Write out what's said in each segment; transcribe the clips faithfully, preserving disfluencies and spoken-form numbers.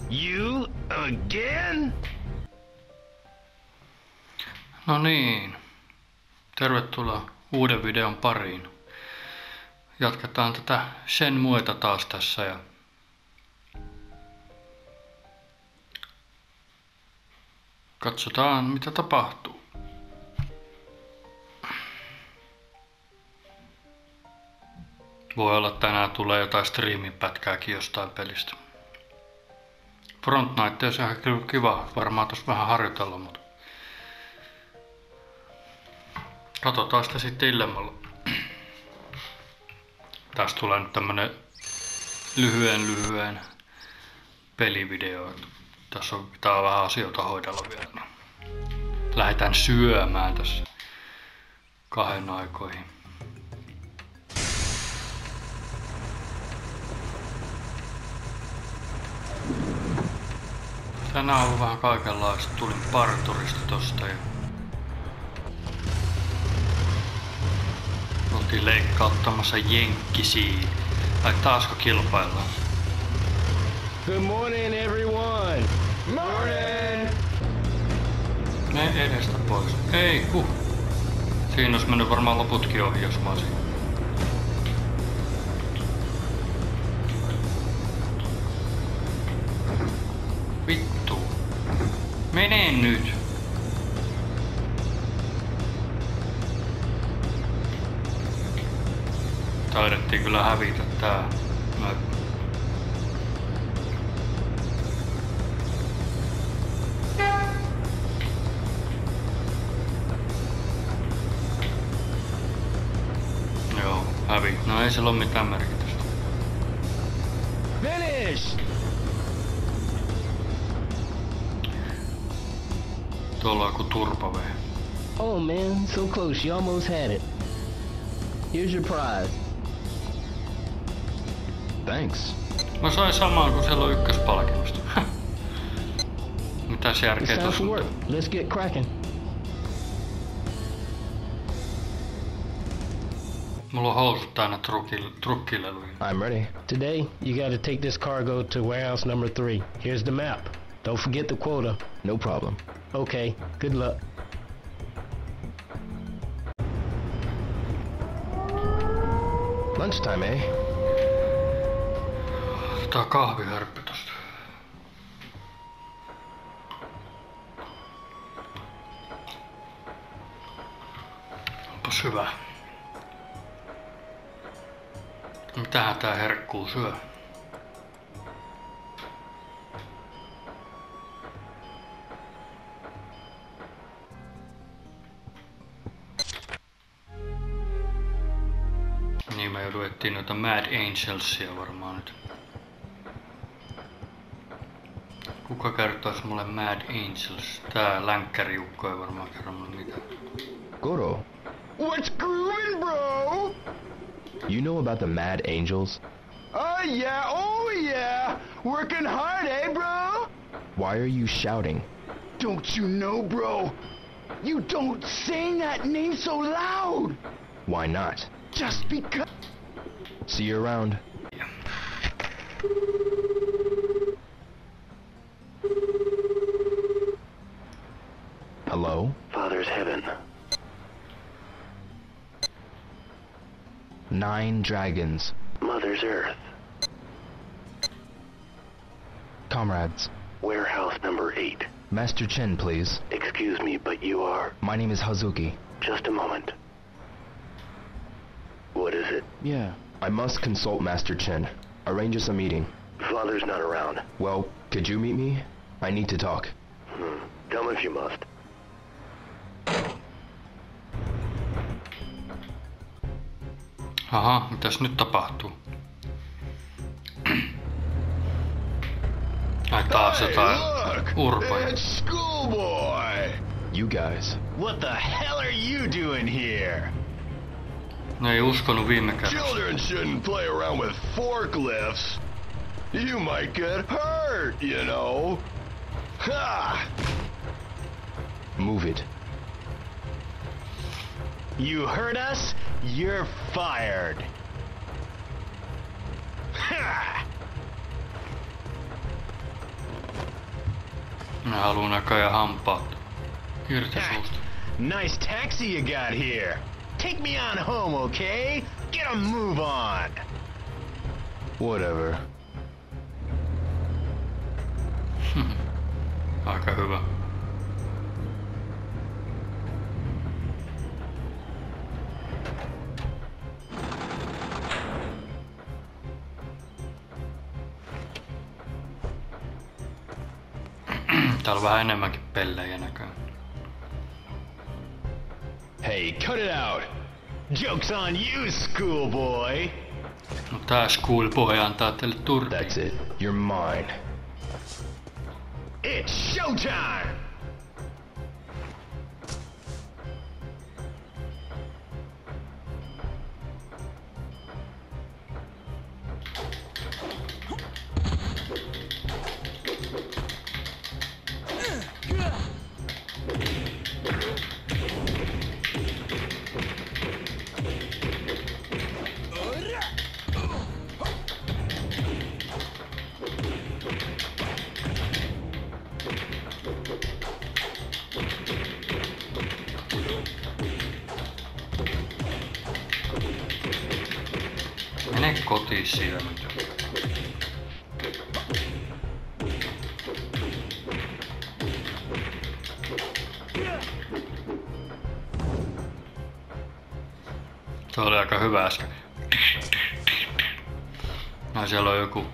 You again? No niin. Tervetuloa uuden videon pariin. Jatketaan tätä Shenmueta taas tässä ja katsotaan mitä tapahtuu. Voi olla tänään tulee jotain striimipätkääkin jostain pelistä. Front Night on ihan kyllä kiva, varmaan tossa vähän harjoitella, mutta katsotaan sitä sitten illemmalla. Tästä tulee nyt tämmönen lyhyen lyhyen pelivideo. Tässä on, pitää vähän asioita hoidella vielä. Lähdetään syömään tässä kahden aikoihin. Tänään on ollut vähän kaikenlaista. Tulin parturista tosta ja oltiin leikkauttamassa jenkkisiin. Tai taasko kilpaillaan? Good morning, everyone. Morning. Me edestä pois. Ei, huh. Siinä olisi mennyt varmaan loputkin ohi, jos mä olisin. Vittu. Mene nyt. Taidettiin kyllä hävitä tää. Mä... Joo, hävi. No ei sillä oo mitään merkitystä. Finish! Tuolla on joku turpavee. Oh man, so close. You almost had it. Here's your prize. Thanks. Mä sain samaa kuin siellä on ykköspalkinnosta. Mitäs järkeä tossa on? Let's get cracking. Mulla on housut täynnä trukkileluja. I'm ready. Today, you gotta take this cargo to warehouse number three. Here's the map. Don't forget the quota. No problem. Okay, good luck. Lunchtime, eh? Tää kahvihörppy tosta. Onpas hyvä. Mitähän tää herkkuu syö? Niin mä joudun etsiin noita Mad Angelsia varmaan nyt. Kuka kertois mulle Mad Angels? Tää länkkäriukko ei varmaan kerro mulle mitään. Goro. What's groovin', bro? You know about the Mad Angels? Oh yeah, oh yeah! Working hard, eh, bro? Why are you shouting? Don't you know, bro? You don't say that name so loud! Why not? Just because... See you around. Hello? Father's heaven. Nine dragons. Mother's earth. Comrades. Warehouse number eight. Master Chen, please. Excuse me, but you are... My name is Hazuki. Just a moment. What is it? Yeah. I must consult Master Chen. Arrange us a meeting. Father's not around. Well, could you meet me? I need to talk. Hmm. Come if you must. Aha, mitäs nyt tapahtuu? Ai taas jotain urpoja. It's Schoolboy! You guys. What the hell are you doing here? No ei uskonut viime kerralla. Children shouldn't play around with forklifts. You might get hurt, you know. Ha! Move it. You heard us? You're fired. Ha! Ne haluu näköjään hampaat irti suusta. Nice taxi you got here. Take me on home, okay? Get a move on. Whatever. Aika hyvä. Täällä on vähän enemmänkin pellejä näköjään. Hey, cut it out. Joke's on you, schoolboy. No tää schoolboy antaa teille turpiin. That's it. You're mine. It's showtime! Mene kotiin siellä nyt. Se oli aika hyvä äsken. Ai siellä on joku.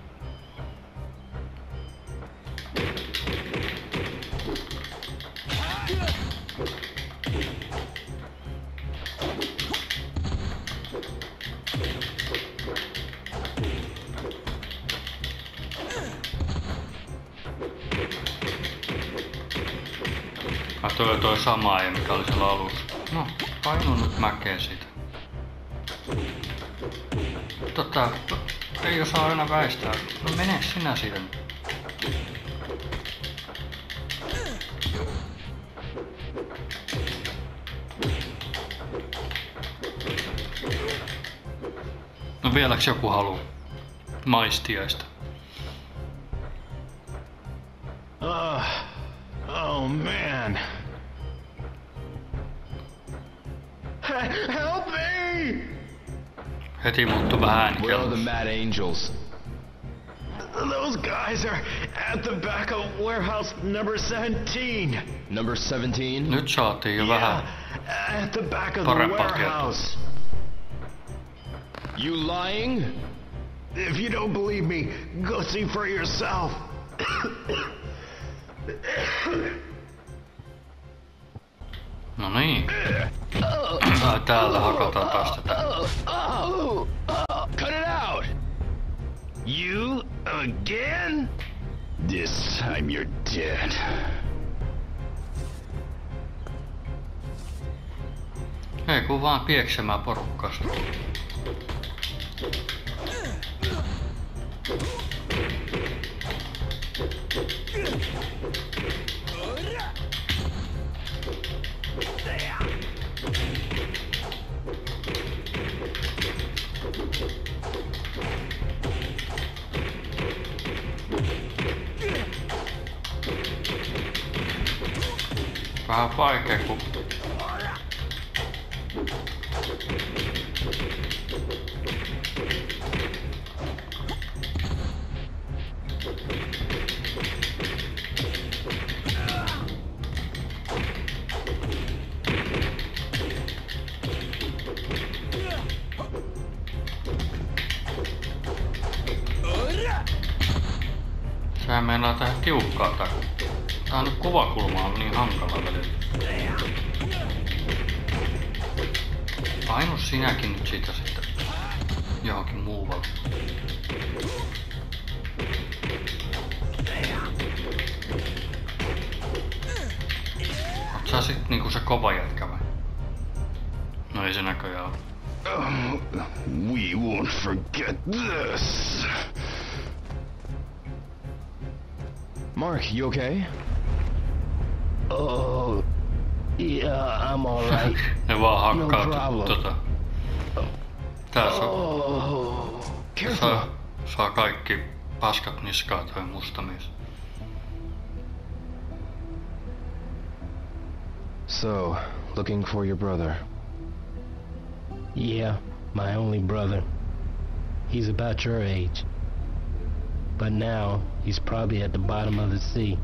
Ah, toi on toi sama ei, mikä oli siellä alussa. No, painu nyt mäkeä siitä. Tota, ei osaa aina väistää. No mene sinä siitä. No vieläks joku haluu maistiaista? Oh, oh man. Help me! Heti muuttu vähän Where are the äänikellossa. Mad Angels? Those guys are at the back of warehouse number seventeen. Number seventeen? Nyt saatiin jo vähän at the back of the parempaa tietoa. warehouse. You lying? If you don't believe me, go see for yourself. No niin. Ai, täällä hakataan taas tätä. Cut it out! You again? This time you're dead. Ei kun vaan pieksemään porukkaasta. Vähän vaikea kun sehän meinaa tehdä tiukkaa tää. Tää on nyt kuvakulma on niin hankala välillä. Painu sinäkin nyt siitä sitten johonkin muualle. Oot sä sit niinku se kova jätkä vai? No ei se näköjään oo. Oh, we won't forget this. Mark, you okay? Oh, yeah, I'm all right. Ne vaan No hakkaa problem. tota. Tää saa, Oh, careful. saa, saa kaikki paskat niskaa toi musta mies. So, looking for your brother. Yeah, my only brother. He's about your age. But now, he's probably at the bottom of the sea.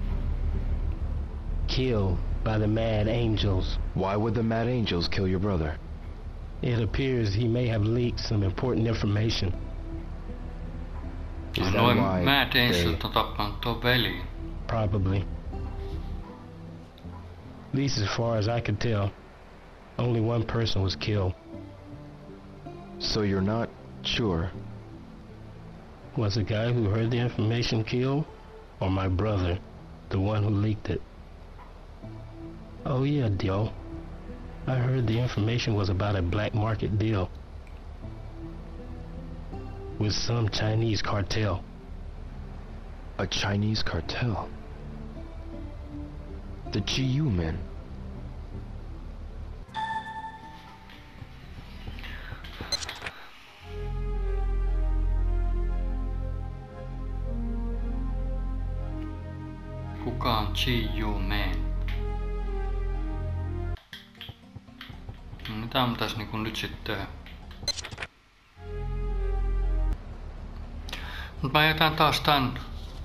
Killed by the Mad Angels. Why would the Mad Angels kill your brother? It appears he may have leaked some important information. Is that Noin why Mad they... Angels on tappanut tuon veliin. Probably. At least as far as I could tell, only one person was killed. So you're not sure? Was the guy who heard the information killed? Or my brother, the one who leaked it? Oh yeah, Dio. I heard the information was about a black market deal with some Chinese cartel. A Chinese cartel? The G U men? Kuka on G U Man? No, mitä mun tässä niinku nyt sitten tehdä? Mut mä jätän taas tän...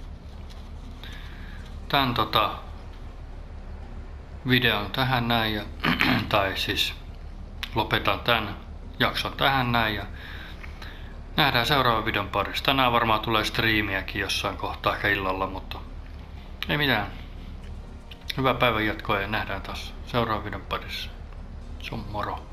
Tän tota... videon tähän näin ja... tai siis... Lopetan tän jakson tähän näin ja... Nähdään seuraavan videon parissa. Tänään varmaan tulee striimiäkin jossain kohtaa ehkä illalla, mutta... Ei mitään. Hyvää päivän jatkoa ja nähdään taas seuraavan videon parissa. Se on moro.